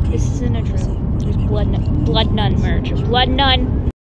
This isn't a drill. There's Bloodnun merch. Bloodnun.